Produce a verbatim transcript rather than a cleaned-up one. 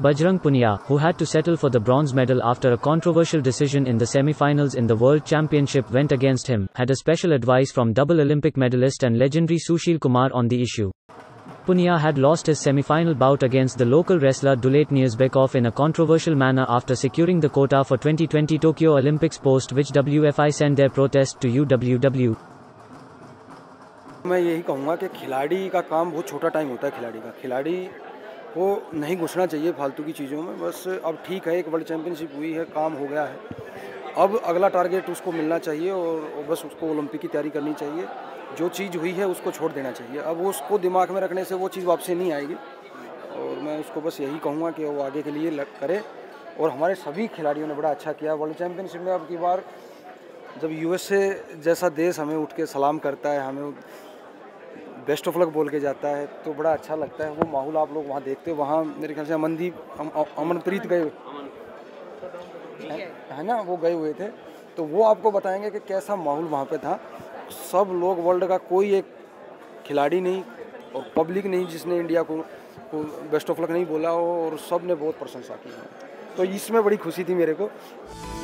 Bajrang Punia, who had to settle for the bronze medal after a controversial decision in the semi-finals in the World Championship went against him, had a special advice from double Olympic medalist and legendary Sushil Kumar on the issue. Punia had lost his semi-final bout against the local wrestler Daulet Niyazbekov in a controversial manner after securing the quota for twenty twenty Tokyo Olympics, post which W F I sent their protest to U W W. मैं यही कहूँगा कि खिलाड़ी का काम बहुत छोटा time होता है। खिलाड़ी का खिलाड़ी को नहीं घुसना चाहिए फालतू की चीज़ों में। बस अब ठीक है, एक वर्ल्ड चैम्पियनशिप हुई है, काम हो गया है, अब अगला टारगेट उसको मिलना चाहिए और बस उसको ओलंपिक की तैयारी करनी चाहिए। जो चीज़ हुई है उसको छोड़ देना चाहिए। अब उसको दिमाग में रखने से वो चीज़ वापसी नहीं आएगी और मैं उसको बस यही कहूँगा कि वो आगे के लिए करे। और हमारे सभी खिलाड़ियों ने बड़ा अच्छा किया वर्ल्ड चैम्पियनशिप में। अब की बार जब यूएसए जैसा देश हमें उठ के सलाम करता है, हमें बेस्ट ऑफ लक बोल के जाता है, तो बड़ा अच्छा लगता है। वो माहौल आप लोग वहाँ देखते हो, वहाँ मेरे ख्याल से अमनदीप अमनप्रीत गए है ना, वो गए हुए थे, तो वो आपको बताएंगे कि कैसा माहौल वहाँ पे था। सब लोग, वर्ल्ड का कोई एक खिलाड़ी नहीं और पब्लिक नहीं जिसने इंडिया को, को बेस्ट ऑफ लक नहीं बोला हो, और सब ने बहुत प्रशंसा की। तो इसमें बड़ी खुशी थी मेरे को।